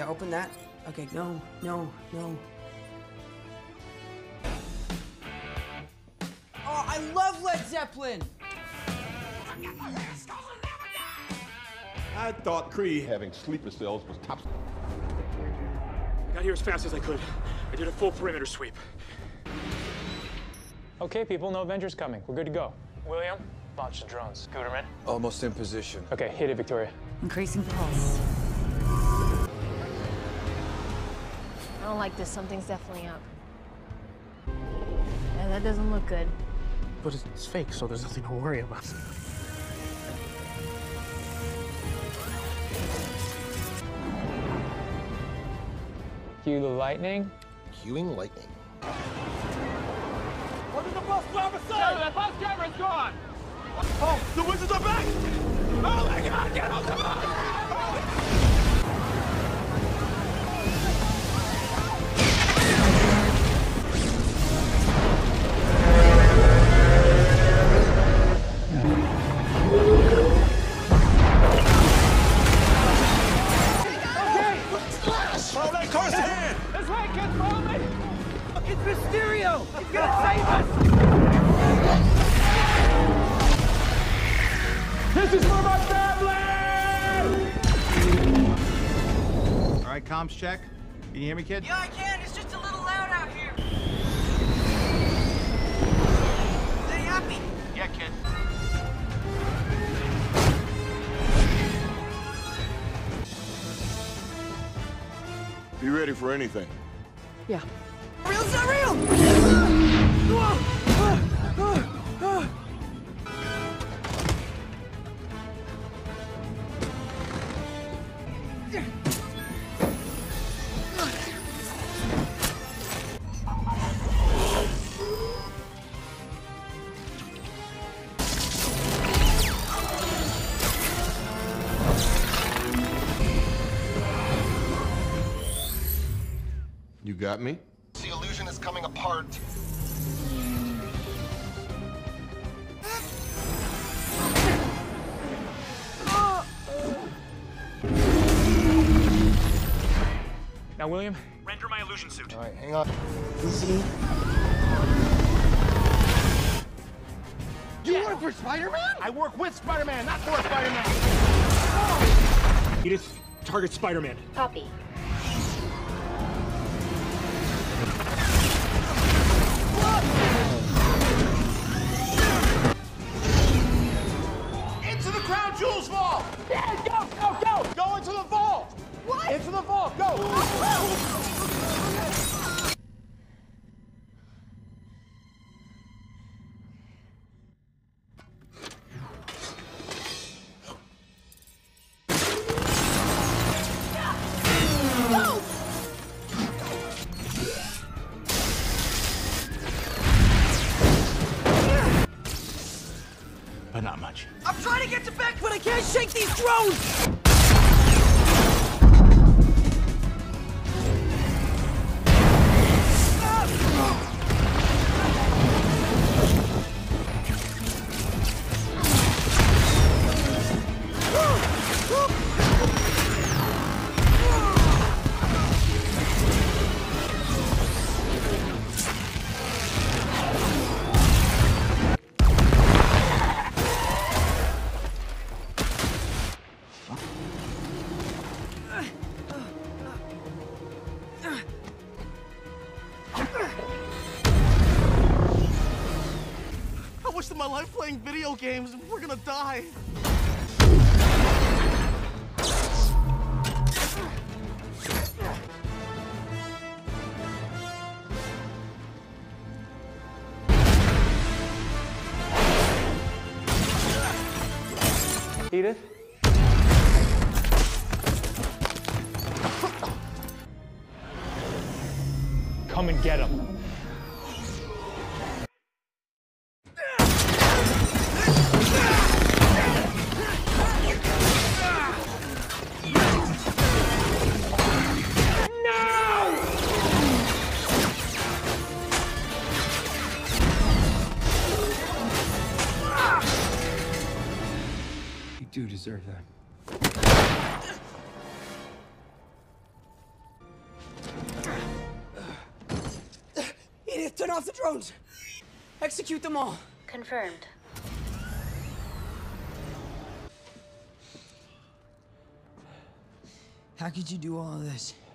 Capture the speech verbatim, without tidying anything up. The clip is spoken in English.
Yeah, open that. Okay, no, no, no. Oh, I love Led Zeppelin! I thought Creed having sleeper cells was top. I got here as fast as I could. I did a full perimeter sweep. Okay, people, no Avengers coming. We're good to go. William, launch the drones. Gooderman. Almost in position. Okay, hit it, Victoria. Increasing pulse. I don't like this. Something's definitely up. Yeah, that doesn't look good. But it's fake, so there's nothing to worry about. Cue the lightning. Cueing lightning. What did the bus driver say? No, the bus driver's gone! Oh, the wizards are back! Oh my God, get out the bus! This way, kids, follow me! It's Mysterio! He's gonna save us! This is for my family! All right, comms check. Can you hear me, kid? Yeah, I can. It's just a little loud out here. Stay happy. Yeah, kid. Be ready for anything. Yeah. Real's not real! You got me? The illusion is coming apart. Now, William. Render my illusion suit. All right, hang on. Easy. You work for Spider-Man? I work with Spider-Man, not for Spider-Man. Edith, target Spider-Man. Copy. Into the crown jewels vault! Yeah, go, go, go! Go into the vault! What? Into the vault, go! But not much. I'm trying to get to back, but I can't shake these drones! I wasted my life playing video games and we're gonna die. Edith. Come and get him. You do deserve that. Turn off the drones! Execute them all! Confirmed. How could you do all of this?